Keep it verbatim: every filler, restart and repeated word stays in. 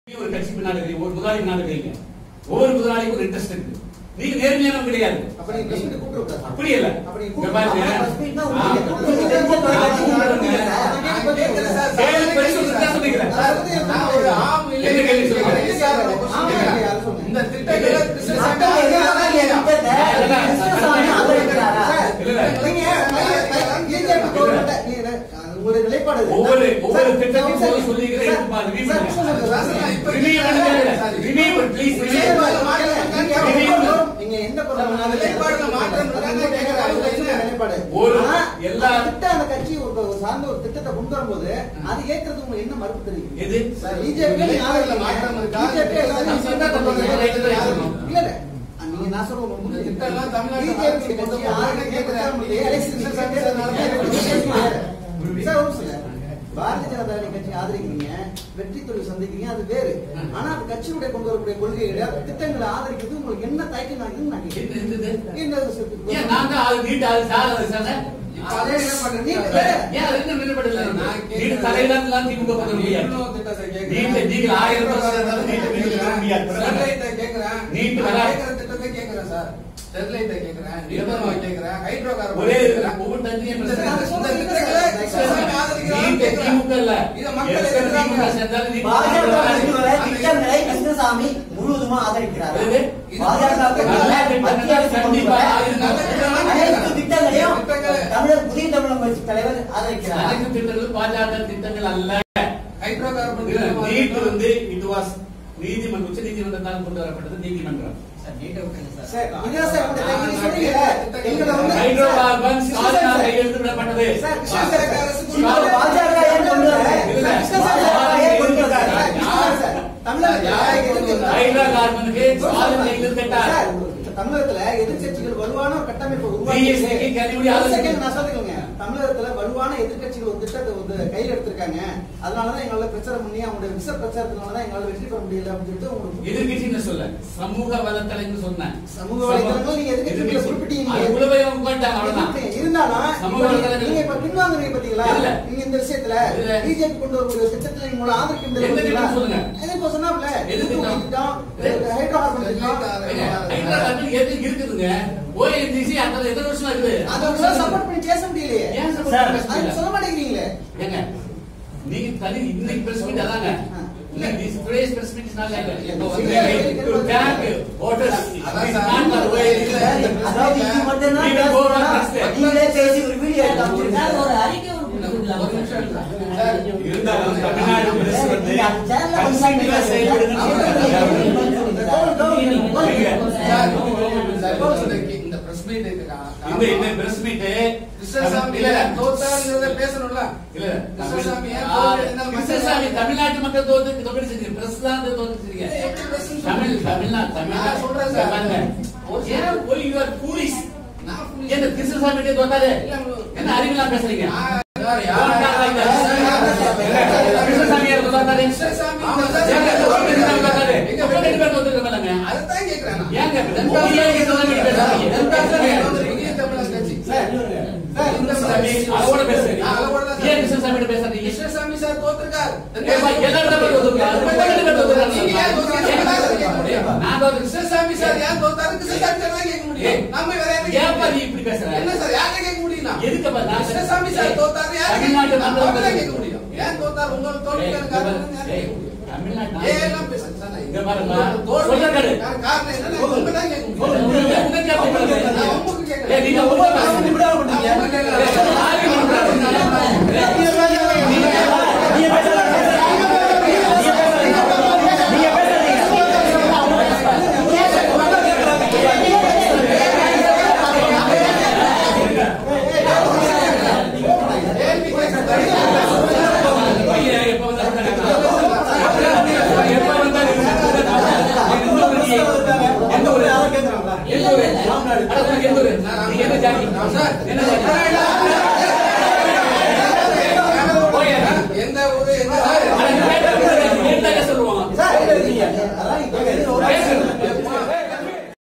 ஒரு கட்சி பின்னாடி ஒரு முதலாளி பின்னாடி இருக்கீங்க. ஒவ்வொரு முதலாளிக்கும் ஒரு இன்ட்ரெஸ்ட் இருக்கு. நீங்க நேர்மையானவங்க கிடையாது. அப்படி பிரஸ்மீட் கூப்பிடுங்க. அப்படி இல்ல. அப்படி இங்க பாருங்க. பிரஸ்மீட் தான் உங்களுக்கு சொல்றீங்க. நான் ஒரு ஆம் இல்ல என்ன கேள்வி சொல்லுங்க. இந்த திட்டங்களை உங்களுடைய நிலைப்பாடு ஒவ்வொரு ஒவ்வொரு திட்டத்தையும் சொல்லிக்கிறேன். நீங்க எந்த எல்லா திட்ட அந்த கட்சி ஒரு சார்ந்த ஒரு திட்டத்தை கொண்டு வரும்போது அது ஏற்கிறது உங்களுக்கு என்ன மறுப்பு தெரியும்? பிஜேபி இல்ல நீங்க நான் சொல்றேன் பாரதிய ஜனதா கட்சி ஆதரிக்கிறீங்க, வெற்றி தொழில் சந்திக்கிறீங்க, அது வேறு. ஆனா அந்த கட்சியுடைய கொண்டு வரக்கூடிய கொள்கைகளை திட்டங்களை ஆதரிக்கிறது உங்களுக்கு என்ன தயக்கம் ஆகுதுன்னு நான் கிருஷ்ணசாமி முழுவதுமா ஆதரிக்கிறார். திட்டங்களையும் தமிழர் புதிய தமிழக கட்சி தலைவர் ஆதரிக்கிறார். அனைத்து திட்டங்களும் பாஜக திட்டங்கள் அல்ல. ஹைட்ரோ கார்பன் நீட் வந்து இட் வாஸ் நீதிமன்றம் உச்ச நீதிமன்றத்தால் கொண்டு வரப்பட்டது. நீதிமன்றம் ஹைட்ரோ கார்பன் கையெழுத்து விடப்பட்டது. தமிழகத்துல எதிர்கட்சிகள் வலுவான கட்டமைப்பு உருவாக்கி தமிழகத்துல வலுவான எதிர்கட்சிகள் ஒரு திட்டத்தை வந்து கையில் எடுத்திருக்காங்க. அதனாலதான் எங்களால பிரச்சாரம் பண்ணி அவங்களுடைய விச பிரச்சாரத்தினாலதான் எங்களால வெற்றி பெற முடியல அப்படின்னு சொல்லிட்டு உங்களுக்கு எதிர்கட்சின்னு சொல்ல சமூக வலைத்தளங்கள் சொன்னேன். சமூக வலைத்தளங்கள் நீங்க எதிர்கட்சிகளை குறிப்பிட்டீங்க. இருந்தாலும் நீங்க இப்ப பின்வாங்குறீங்க பாத்தீங்களா? நீங்க இந்த விஷயத்துல பிஜேபி கொண்டு வரக்கூடிய திட்டத்தை நீங்க ஆதரிக்கின்ற சொல்லுங்க. எதுக்கு சொன்னாப்ல ஹைட்ரோ கார்பன் இருக்குதுங்க. ஓஎன்ஜிசி அந்த எத்தனை வருஷமா இருக்குது? அதை சப்போர்ட் பண்ணி பேச முடியலையே. ஏன் சப்போர்ட் சொல்ல மாட்டேங்கிறீங்களே? ஏங்க நீங்க தனி இன்னைக்கு பிரஸ் மீட் அதாங்க. Like this today's press meet is not like that. You to tag voters. It's not the way it is. அதாவது இது மட்டும் தான் நீங்களே பேசி ஒரு வீடியோ எடுத்து ஒரு அறிக்கை ஒரு இருந்தாலும் தமிழ்நாடு பிரஸ் வந்து இந்த பிரஸ் மீட் இந்த இந்த பிரஸ் மீட் கிருஷ்ணசாமி இல்ல தோத்தாங்கறத பேசணும்ல. இல்ல கிருஷ்ணசாமி கிருஷ்ணசாமி தமிழ்நாட்டு மக்கள் தோத்து தோக்கடிச்சிருக்க பிரஸ் தான் தோக்கடிச்சிருக்க. தமிழ் தமிழ்நாடு தமிழ்நாடு சொல்றேன் பாருங்க. ஏன் போய் யூ ஆர் ஃபூலிஷ். நான் ஃபூலிஷ். என்ன கிருஷ்ணசாமி கிட்ட தோத்தாரு? என்ன அறிவிலா பேசுறீங்க? கிருஷ்ணசாமி யார் தோத்தாரு? கிருஷ்ணசாமி தோத்தாரு. எங்க ரெண்டு பேர் தோத்துறீங்க. அதான் கேக்குறேன். ஏங்க ரெண்டு பேர் கிருஷ்ணசாமி பேசுறீங்க. ரெண்டு பேர் புதிய தமிழக கட்சி அதோட பேசுறீங்க. ஏன் கிருஷ்ணசாமி பேசுறீங்க? கிருஷ்ணசாமி சார் தோத்துருக்கார். கிருஷ்ணசாமி சார் ஏன் தோத்தாரு? கிருஷ்ணசாமி சார் தான் கேட்க முடியும். நம்ம வேற யாரும் இப்படி பேசுறேன். என்ன சார் யாரை கேட்க முடியும்னா? எதுக்கு கிருஷ்ணசாமி சார் தோத்தாரு யாரை கேட்க முடியும்? ஏன் தோத்தாரு? உங்களுக்கு தோல்விக்கான காரணம் யாரு? தமிழ்நாடு ஏன் பேசுறீங்க? இங்க பாருங்க சொல்றேன். காரணம் என்ன? உங்களுக்கு தான் கேட்க முடியும். உங்களுக்கு கேட்க நான் உங்களுக்கு கேட்கிறேன். நீங்க ஒரு வாரம் விடாம பண்ணீங்க. என்ன